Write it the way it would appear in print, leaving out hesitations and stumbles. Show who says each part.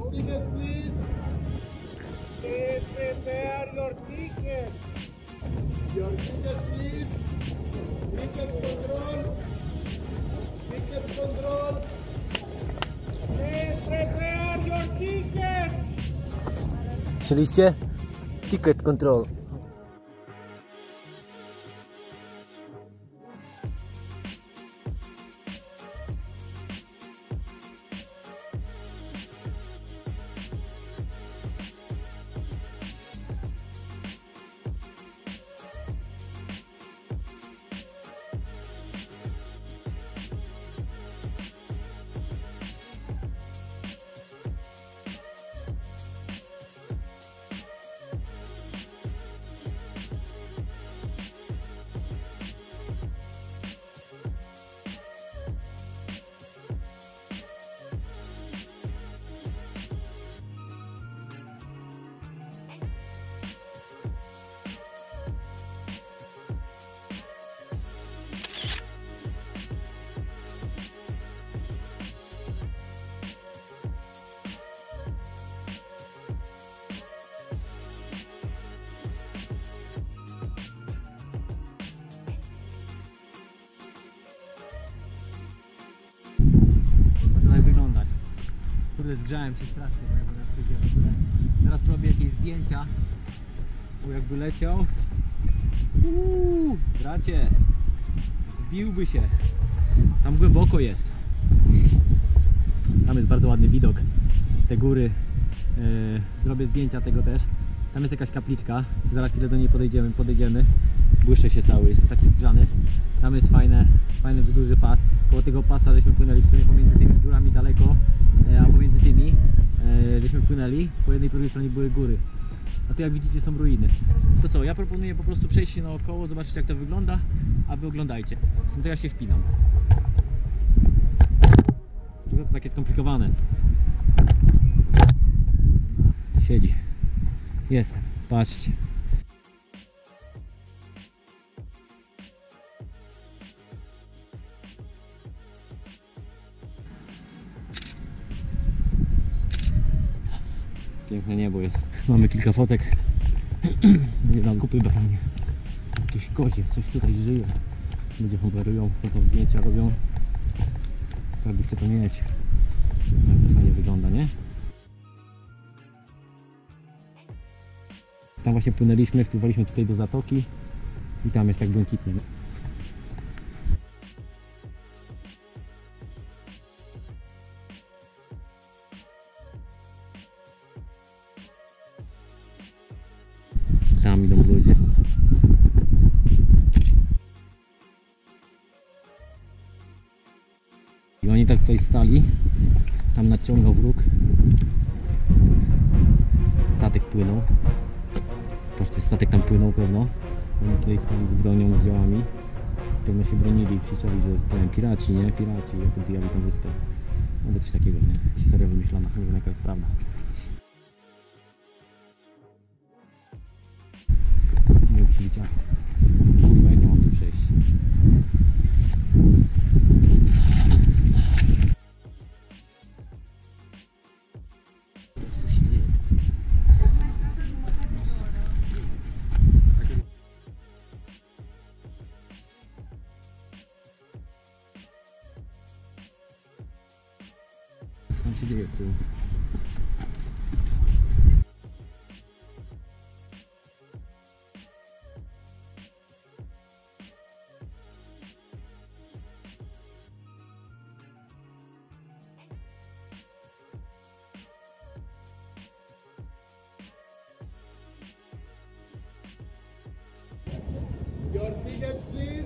Speaker 1: tickets, please. Please prepare your tickets. Your tickets, please. Tickets control. Tickets control. Please prepare your tickets.
Speaker 2: Słyszeliście? Ticket control. Kurde, zgrzałem się strasznie, bo jak przyjdzie w ogóle. Teraz robię jakieś zdjęcia, bo jakby leciał. Bracie, wbiłby się. Tam głęboko jest. Tam jest bardzo ładny widok. Te góry. Zrobię zdjęcia tego też. Tam jest jakaś kapliczka. Zaraz chwilę do niej podejdziemy. Błyszczy się cały, jestem taki zgrzany. Tam jest fajny wzgórzy pas. Koło tego pasa żeśmy płynęli w sumie pomiędzy tymi górami daleko, a pomiędzy tymi żeśmy płynęli. Po jednej i po drugiej stronie były góry. A tu jak widzicie są ruiny. To co, ja proponuję po prostu przejść się naokoło, zobaczyć jak to wygląda, a wy oglądajcie. No to ja się wpinam. Dlaczego to takie skomplikowane? Siedzi. Jestem. Patrzcie. Piękne niebo jest. Mamy kilka fotek. Nie dam kupy branie. Jakieś kozie, coś tutaj żyje. Ludzie homerują, potem zdjęcia robią. Każdy chce to mieć. Jak to fajnie wygląda, nie? Tam właśnie płynęliśmy, wpływaliśmy tutaj do zatoki i tam jest tak błękitnie. Tam idą ludzie. I oni tak tutaj stali. Tam nadciągał wróg. Statek płynął. Patrzcie, statek tam płynął pewno. Oni tutaj stali z bronią, z działami. Pewno się bronili i krzyczeli, że powiem piraci, nie? Piraci, jak odbijali tą wyspę. Albo coś takiego, nie? Historia wymyślona, nie wiem jaka jest prawda. Nie wiem, przybić akcję. Kurwa, jak nie mam tu przejść. Co się dzieje? Co tam się dzieje w tyłu?
Speaker 1: Your tickets, please.